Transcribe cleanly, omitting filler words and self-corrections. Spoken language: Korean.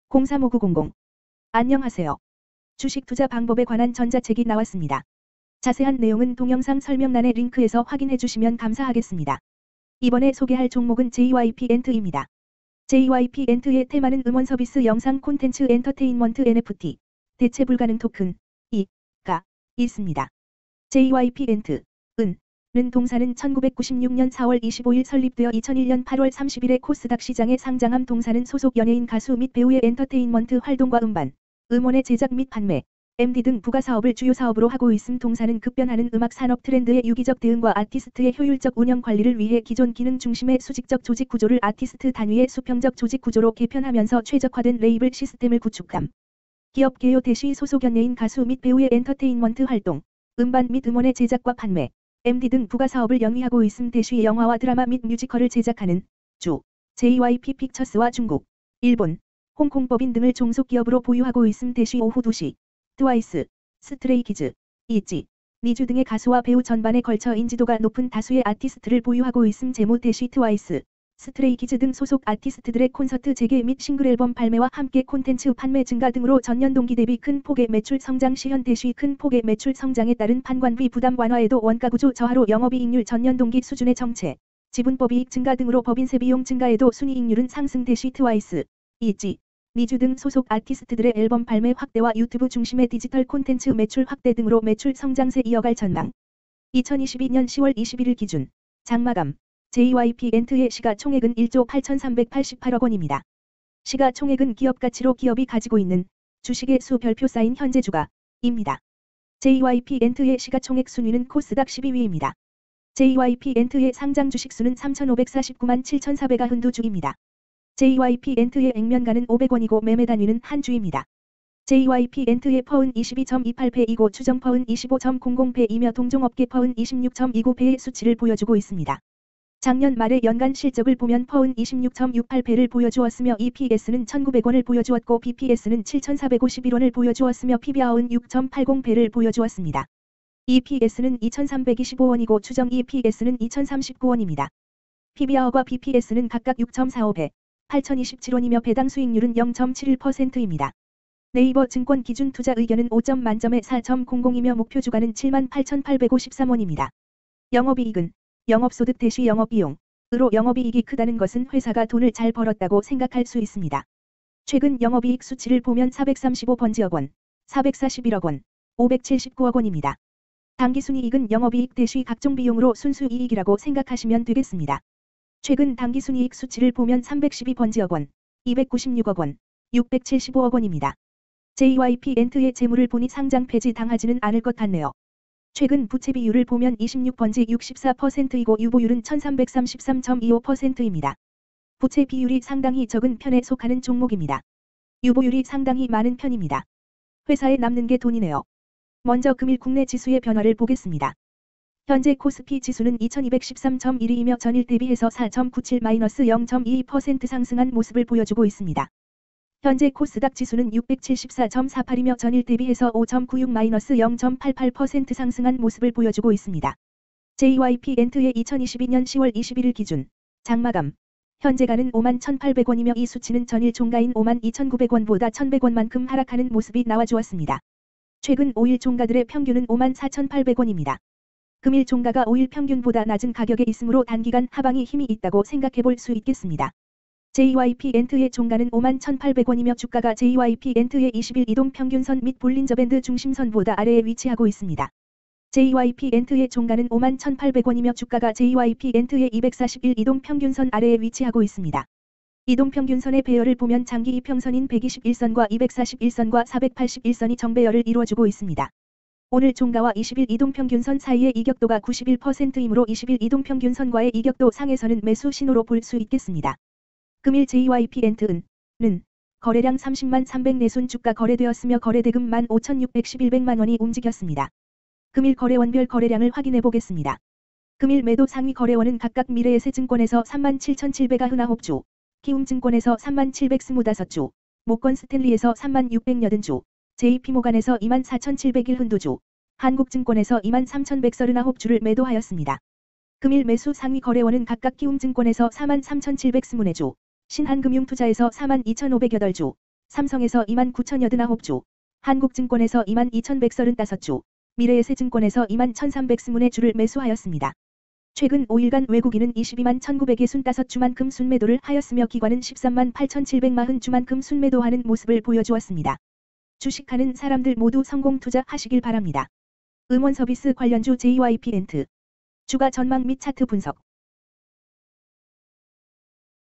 035900. 안녕하세요. 주식 투자 방법에 관한 전자책이 나왔습니다. 자세한 내용은 동영상 설명란의 링크에서 확인해 주시면 감사하겠습니다. 이번에 소개할 종목은 JYP-엔트입니다. JYP-엔트의 테마는 음원 서비스 영상 콘텐츠 엔터테인먼트 NFT, 대체 불가능 토큰, 가 있습니다. JYP-엔트, 는 동사는 1996년 4월 25일 설립되어 2001년 8월 30일에 코스닥 시장에 상장함. 동사는 소속 연예인 가수 및 배우의 엔터테인먼트 활동과 음반, 음원의 제작 및 판매, MD 등 부가 사업을 주요 사업으로 하고 있음. 동사는 급변하는 음악 산업 트렌드의 유기적 대응과 아티스트의 효율적 운영 관리를 위해 기존 기능 중심의 수직적 조직 구조를 아티스트 단위의 수평적 조직 구조로 개편하면서 최적화된 레이블 시스템을 구축함. 기업 개요 대시 소속 연예인 가수 및 배우의 엔터테인먼트 활동, 음반 및 음원의 제작과 판매, MD 등 부가 사업을 영위하고 있음. 대시 영화와 드라마 및 뮤지컬을 제작하는 주 JYP 픽처스와 중국, 일본, 홍콩 법인 등을 종속 기업으로 보유하고 있음. 대시 오후 2시 트와이스, 스트레이키즈, 있지, 니쥬 등의 가수와 배우 전반에 걸쳐 인지도가 높은 다수의 아티스트를 보유하고 있음. 재무 대시 트와이스, 스트레이키즈 등 소속 아티스트들의 콘서트 재개 및 싱글 앨범 발매와 함께 콘텐츠 판매 증가 등으로 전년 동기 대비 큰 폭의 매출 성장 시현. 대시 큰 폭의 매출 성장에 따른 판관비 부담 완화에도 원가구조 저하로 영업이익률 전년 동기 수준의 정체, 지분법 이익 증가 등으로 법인세 비용 증가에도 순이익률은 상승. 대시 트와이스, 있지, 니쥬 등 소속 아티스트들의 앨범 발매 확대와 유튜브 중심의 디지털 콘텐츠 매출 확대 등으로 매출 성장세 이어갈 전망. 2022년 10월 21일 기준 장마감 JYP-엔트의 시가총액은 1조 8,388억 원입니다. 시가총액은 기업가치로 기업이 가지고 있는 주식의 수 별표 쌓인 현재 주가입니다. JYP-엔트의 시가총액 순위는 코스닥 12위입니다. JYP-엔트의 상장 주식수는 3,549만 7,492주입니다. JYP-엔트의 액면가는 500원이고 매매 단위는 한 주입니다. JYP-엔트의 퍼은 22.28배이고 추정 퍼은 25.00배이며 동종업계 퍼은 26.29배의 수치를 보여주고 있습니다. 작년 말의 연간 실적을 보면 퍼은 26.68배를 보여주었으며 EPS는 1,900원을 보여주었고 BPS는 7,451원을 보여주었으며 PBR은 6.80배를 보여주었습니다. EPS는 2,325원이고 추정 EPS는 2,039원입니다. PBR과 BPS는 각각 6.45배, 8,027원이며 배당 수익률은 0.71%입니다. 네이버 증권 기준 투자 의견은 5점 만점에 4.00이며 목표 주가는 78,853원입니다. 영업이익은 영업소득 대시 영업비용으로 영업이익이 크다는 것은 회사가 돈을 잘 벌었다고 생각할 수 있습니다. 최근 영업이익 수치를 보면 435번지억 원, 441억 원, 579억 원입니다. 당기순이익은 영업이익 대시 각종 비용으로 순수이익이라고 생각하시면 되겠습니다. 최근 당기순이익 수치를 보면 312번지억 원, 296억 원, 675억 원입니다. JYP-엔트의 재물을 보니 상장 폐지 당하지는 않을 것 같네요. 최근 부채 비율을 보면 26번지 64%이고 유보율은 1333.25%입니다. 부채 비율이 상당히 적은 편에 속하는 종목입니다. 유보율이 상당히 많은 편입니다. 회사에 남는 게 돈이네요. 먼저 금일 국내 지수의 변화를 보겠습니다. 현재 코스피 지수는 2213.1위이며 전일 대비해서 4.97-0.22% 상승한 모습을 보여주고 있습니다. 현재 코스닥 지수는 674.48이며 전일 대비해서 5.96-0.88% 상승한 모습을 보여주고 있습니다. JYP-엔트의 2022년 10월 21일 기준 장마감 현재가는 51,800원이며 이 수치는 전일 종가인 52,900원보다 1,100원만큼 하락하는 모습이 나와주었습니다. 최근 5일 종가들의 평균은 54,800원입니다. 금일 종가가 5일 평균보다 낮은 가격에 있으므로 단기간 하방이 힘이 있다고 생각해볼 수 있겠습니다. JYP-엔트의 종가는 51,800원이며 주가가 JYP-엔트의 20일 이동평균선 및 볼린저밴드 중심선보다 아래에 위치하고 있습니다. JYP-엔트의 종가는 51,800원이며 주가가 JYP-엔트의 241 이동평균선 아래에 위치하고 있습니다. 이동평균선의 배열을 보면 장기 이평선인 121선과 241선과 481선이 정배열을 이루어주고 있습니다. 오늘 종가와 20일 이동평균선 사이의 이격도가 91%이므로 20일 이동평균선과의 이격도 상에서는 매수 신호로 볼 수 있겠습니다. 금일 JYP-엔트는 거래량 30만 300내순 주가 거래되었으며 거래대금 15,611백만원이 움직였습니다. 금일 거래원별 거래량을 확인해 보겠습니다. 금일 매도 상위 거래원은 각각 미래에셋증권에서 37,799주, 키움증권에서 37,025주, 모건 스탠리에서 36,680주, JP모간에서 24,701주, 한국증권에서 23,139주를 매도하였습니다. 금일 매수 상위 거래원은 각각 키움증권에서 43,720주, 신한금융투자에서 42,508주, 삼성에서 29,089주, 한국증권에서 22,135주, 미래에셋증권에서 21,320의 주를 매수하였습니다. 최근 5일간 외국인은 221,965주만큼 순매도를 하였으며 기관은 138,740주만큼 순매도하는 모습을 보여주었습니다. 주식하는 사람들 모두 성공 투자하시길 바랍니다. 음원 서비스 관련주 JYP 엔트. 주가 전망 및 차트 분석.